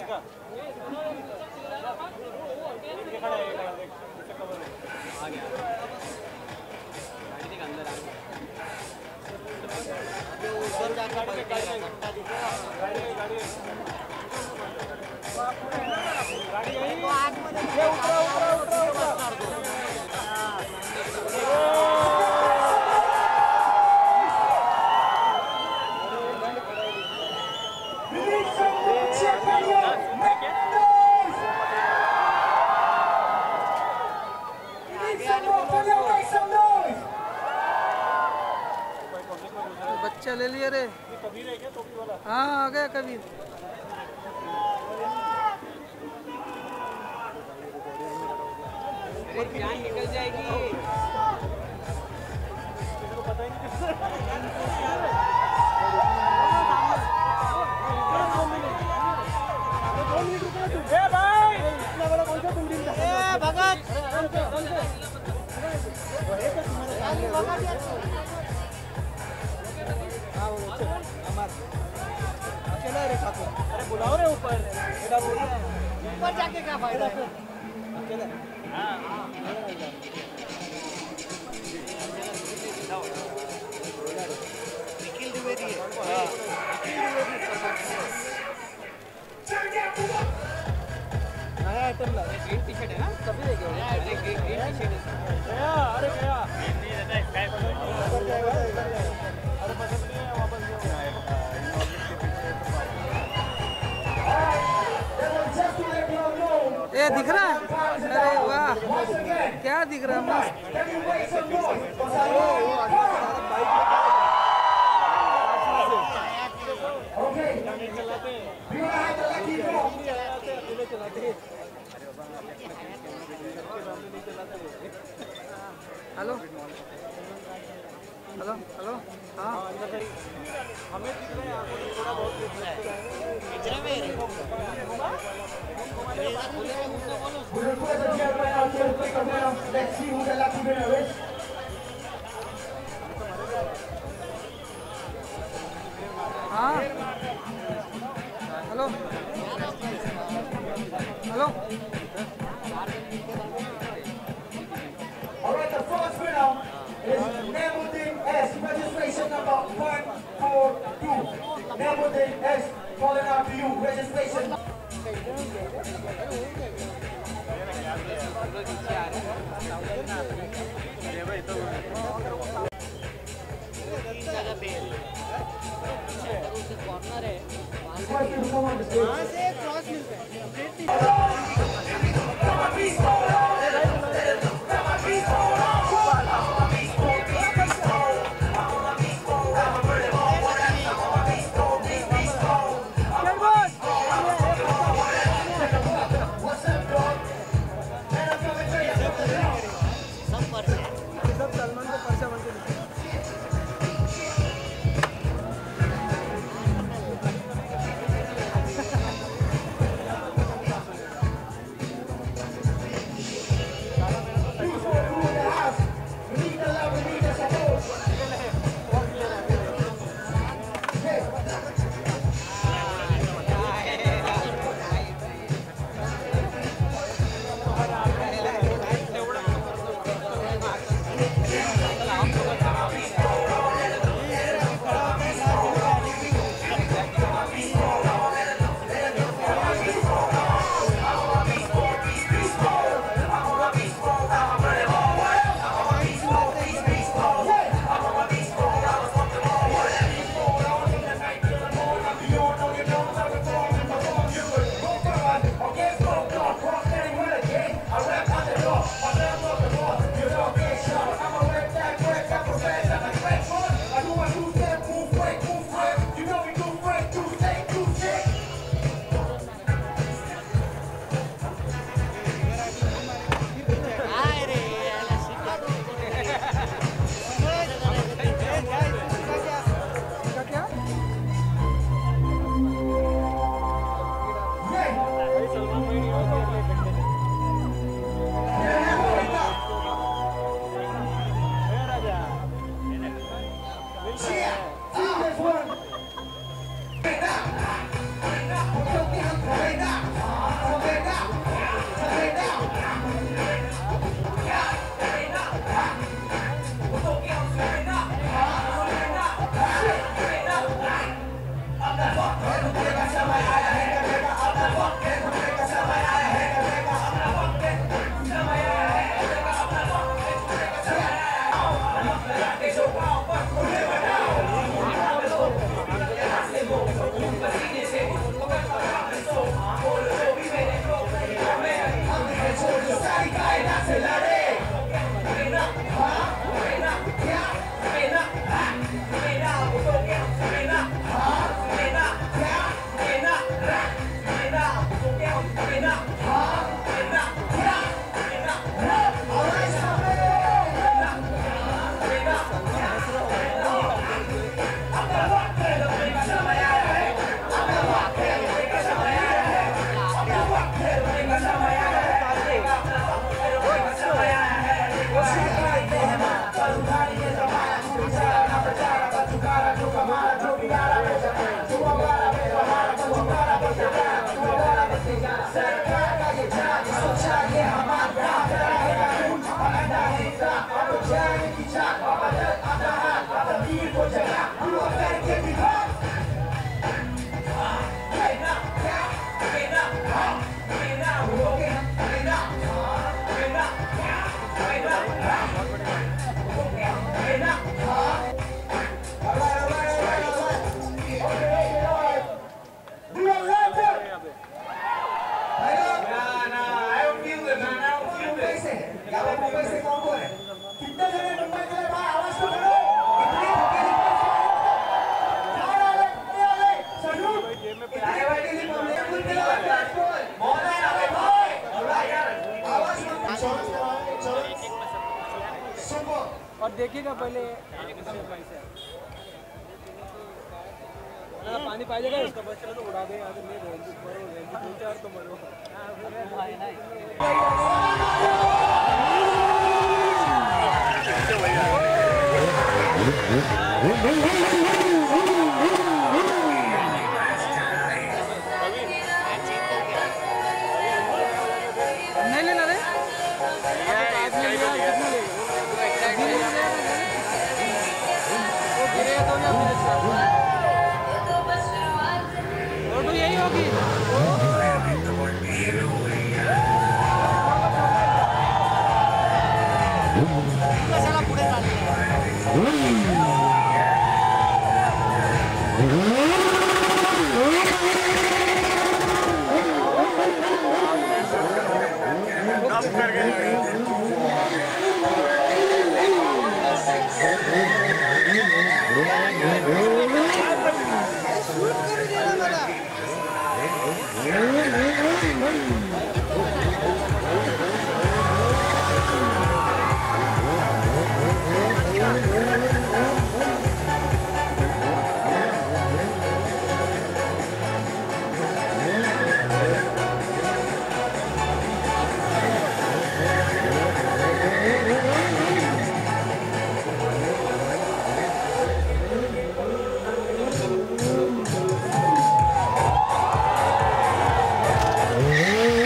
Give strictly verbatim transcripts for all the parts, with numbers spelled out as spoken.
बच्चा ले लिए रे। कबीर है क्या टोपी वाला? हाँ आ गया कबीर। जान निकल जाएगी। पता ही नहीं। भाई इतना बड़ा कौन सा बिल्डिंग था? भगत अकेला रे खातो। अरे बुलाओ रे ऊपर। ऊपर जाके क्या फायदा है? अकेला। हाँ हाँ। निखिल द्विवेदी है। हाँ। नया आइटम ला। ग्रीन टी शर्ट है ना? कभी देखे नया आइटम ग्रीन टी शर्ट है। गया अरे गया। नहीं रहता है स्काई पर। उधर जाएगा उधर जाएगा। अरे पसंद नहीं है वापस जाओ। ये दिख रहा है? अरे वाह क्या दिख रहा है मस्त। हेलो हेलो हेलो हाँ हमें दिख रहा है आपको थोड़ा बहुत पिंजरे में हाँ hello hello All right, the first winner is Nemuddin S, registration number one four two. Nemuddin S, calling out to you, registration. Corner है वहाँ से क्रॉस मिलता है। और देखिएगा पहले पानी पाइएगा इसका बस चलो तो उड़ा दे यहाँ से नहीं रहेंगे मरो रहेंगे दो चार तो मरो नहीं लेना रे वो गिरे तो फोटो यही होगी साला पुढे चालले Yeah.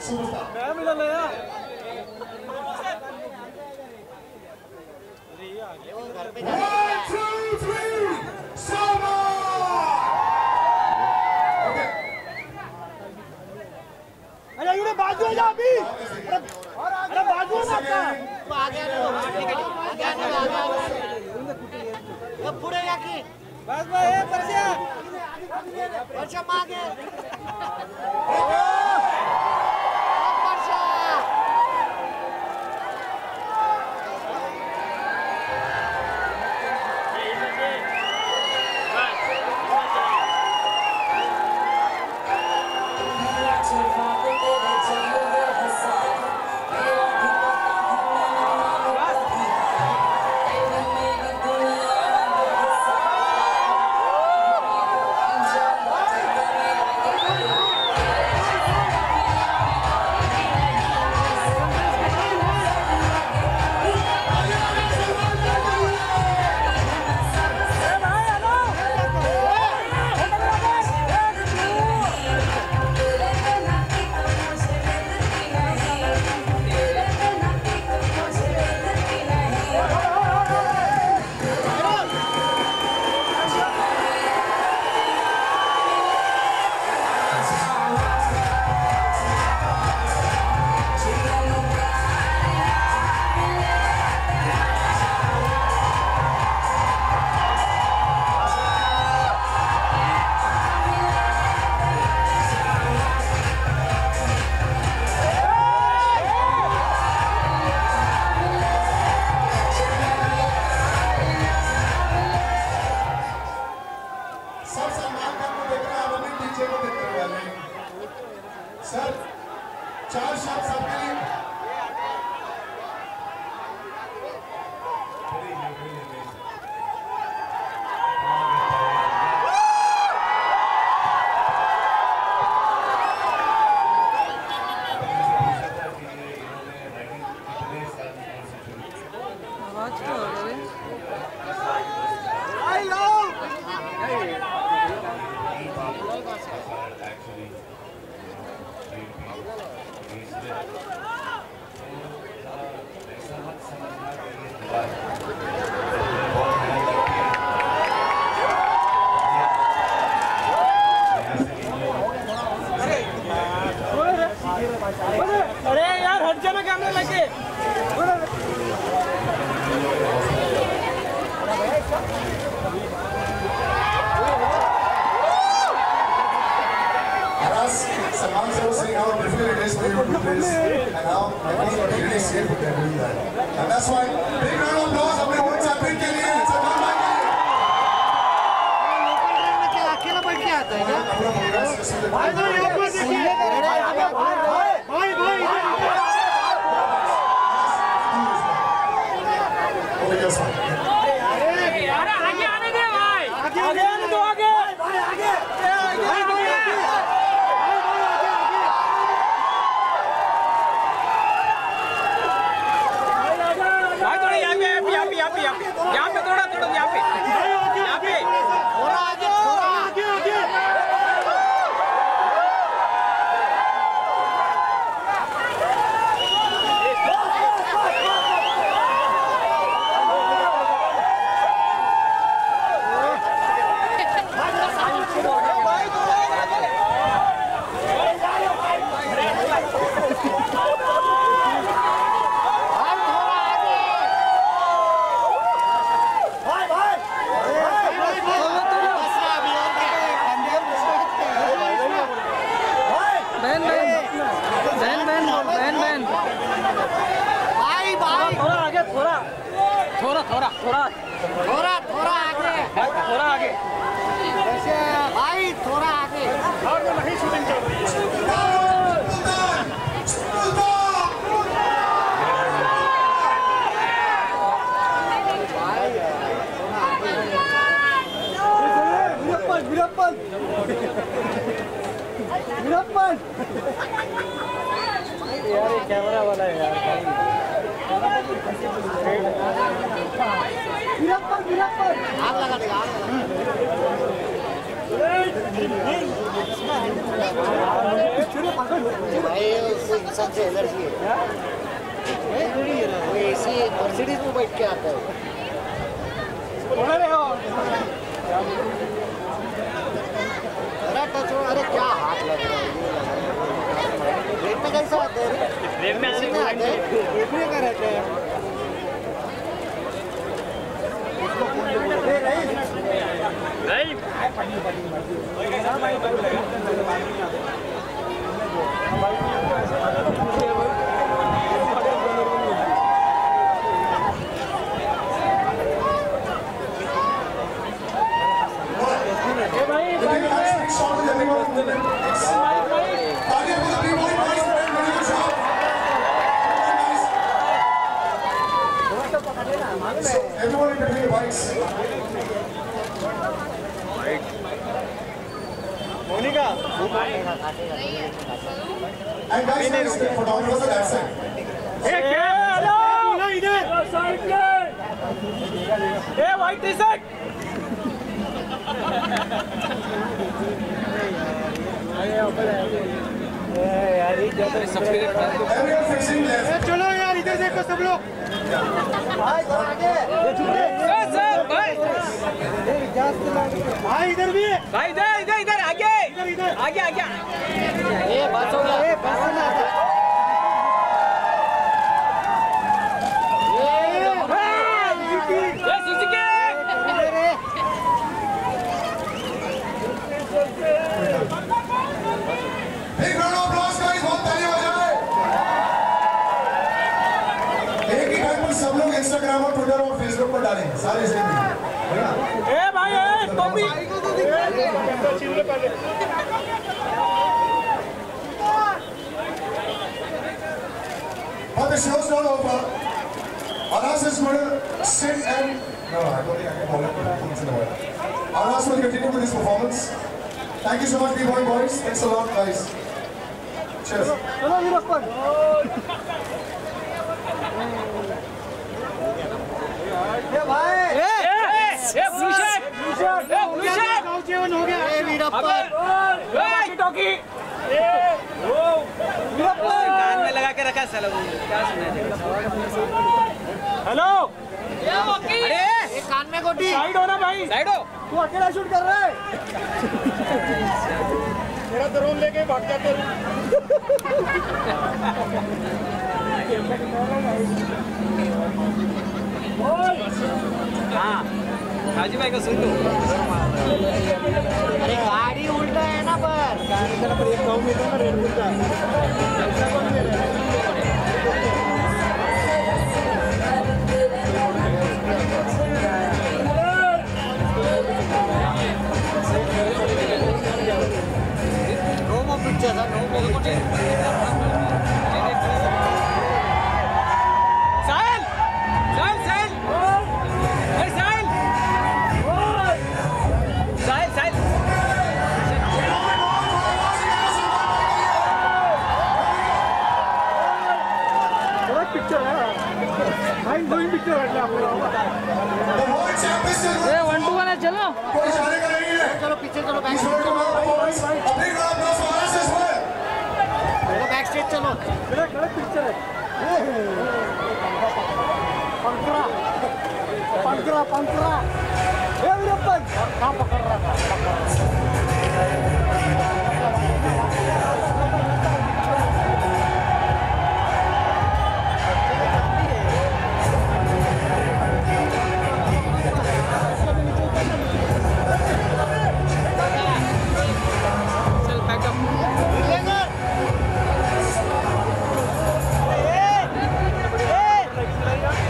superstar. मैं मिला नया One, two, three, Soma! Okay. अरे ये बाजू है अभी अरे बाजू है आपका तू आ गया तो आ गया आ गया ये पुढे या की बस भाई ए परसिया वर्षा मागे सर चार शॉट्स आपके लिए आवाज क्या हो रही है अरे यार हट जा मैं कैमरा लेके Salman sir was saying how difficult it is for you to do this and how I think you're really safe with doing that. And that's why big round of applause अपने vote champion के लिए सलमान भाई के लिए। क्या अकेला बैठ के आता है क्या? अपना प्रोग्रेस भाई भाई यहाँ पर देखिए भाई भाई ओके यस भाई अरे आगे आने दे भाई आगे आने दो आगे भाई आगे आगे यहाँ पे थोड़ा थोड़ा यहाँ पे यहाँ पे थोड़ा आगे थोड़ा आगे आगे थोड़ा थोड़ा थोड़ा थोड़ा थोड़ा आगे थोड़ा आगे भाई थोड़ा आगे और नहीं शूटिंग चल रही है वीरप्पन वीरप्पन यार ये कैमरा वाला है यार वीरप्पन वीरप्पन आग लगा देगा आग लगा भाई उसको इंसान से एलर्जी है। वो एसी मर्सिडीज में बैठ के आता है। अरे टच हो, अरे क्या हाथ लग रहा है, ये लग रहा है। ट्रेन में कैसा आते हैं? ट्रेन में आते हैं, ट्रेन में क्या रहते हैं? नहीं Everyone in between the bikes. Monika And guys, guys, the photographers are that side. Hello इधर साइड पे a white T shirt Everyone facing left. चलो यार इधर देखो सब लोग। भाई आगे। सर भाई भाई इधर भी। भाई इधर इधर इधर आगे इधर इधर आगे आगे ये बस हो गया। ये बस ना। ये Suzuki Big round of applause, guys. बहुत ताली हो जाए। एक ही टाइम पर सब लोग इंस्टाग्राम और ट्विटर और फेसबुक पर डालेंगे सारे सेम है ना? ए भाई ए टोपी But the show's not over. Anas is going to sit and no, I don't think I can call it once in a while. Anas will continue with his performance. Thank you so much, B-Boy boys. Thanks a lot, guys. Cheers. चलो वीरप्पन। ये भाई। ए ए blue shirt blue shirt ए blue shirt गाँव जेवन हो गया। ये वीरप्पन। ए टॉकी ए ओ वीरप्पन। कान में लगा के रखा साला वो क्या सुना हेलो अरे ये कान में गोटी। साइड हो ना भाई साइड हो तू अकेला शूट कर रहा है। मेरा ड्रोन लेके भाग जाते हो हाँ हाजी भाई को सुन लो अरे गाड़ी उल्टा है ना पर। पर एक गाँव में था ना रेड बुल का नोमो पिक्चर था नोमो पिक्चर। साहिल साहिल साहिल ए साहिल साहिल साहिल पिक्चर है भाई दोन पिक्चर वाटले आपल्याला The world champions still a one two one है चलो कोई जाने का नहीं है। चलो पीछे चलो back He's going to make performance. A big round of applause for Anas as well. चलो बैक स्टेज चलो। मेरा गलत पिक्चर है पंकरा पंकरा पंकरा। ये वीरप्पन कहाँ पकड़ रहा था?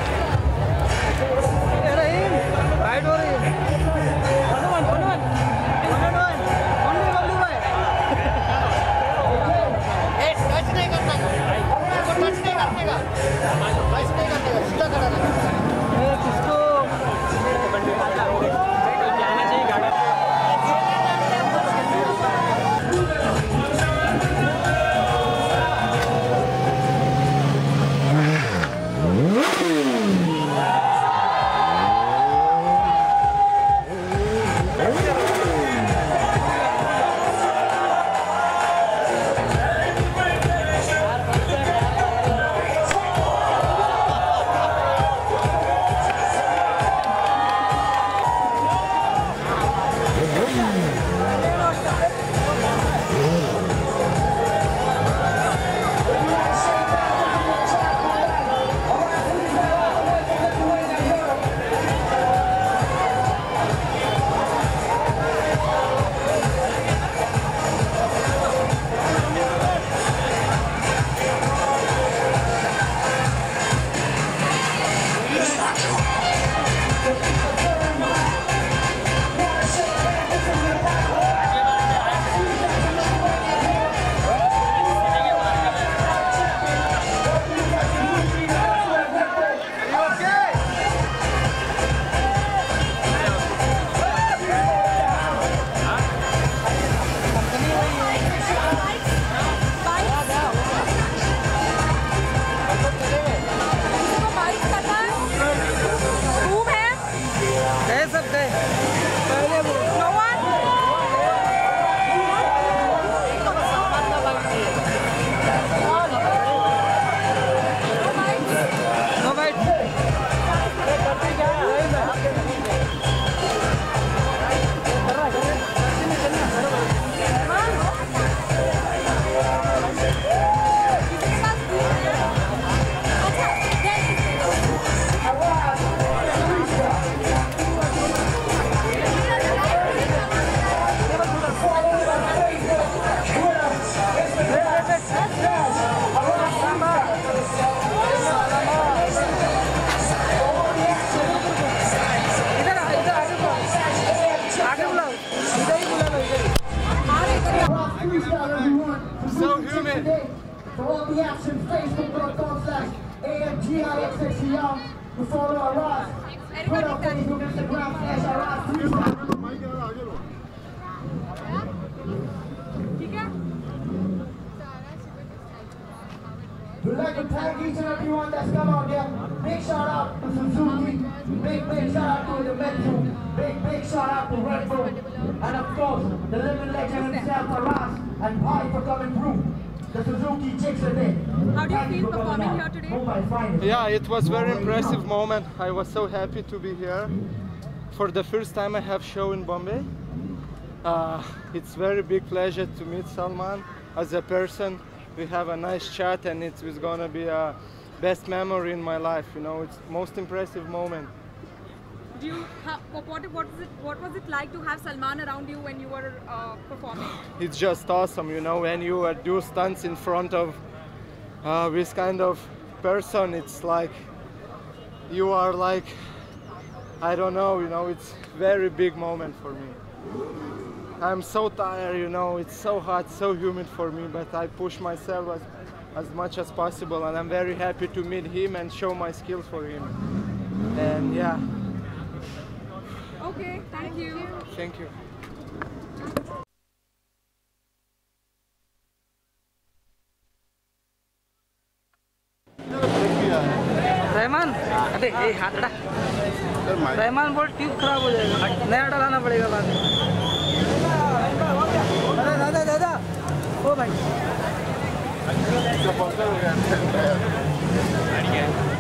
राइट हो रही है reaction, facebook dot com slash A M G I X X E M. You follow Aras. Twitter, Facebook, Instagram slash Aras Freestyle. We'd like to thank each and everyone that's come out there. Big shout out to Suzuki. Big, big shout out to the Metro. Big, big shout out to Red Bull. And of course, the living legend himself, Aras, and Pi for coming through. The Suzuki chicks are there. How do you feel performing here today? Yeah, it was very impressive moment. I was so happy to be here. For the first time I have show in Bombay. Uh, it's very big pleasure to meet Salman as a person. We have a nice chat and it was gonna be a best memory in my life. You know, it's most impressive moment. Do you ha what, what was it what was it like to have Salman around you when you were uh, performing? It's just awesome, you know, when you uh, do stunts in front of uh, this kind of person. It's like you are like, I don't know, you know, it's very big moment for me. I'm so tired, you know, it's so hot, so humid for me, but I push myself as, as much as possible, and I'm very happy to meet him and show my skills for him. And yeah. Okay, thank you. Thank you. Rahman, अबे ये हाथ हटा। रहमान बोल tube खराब हो जाएगा, नया डलाना पड़ेगा बाद में। अरे दादा दादा, ओ भाई।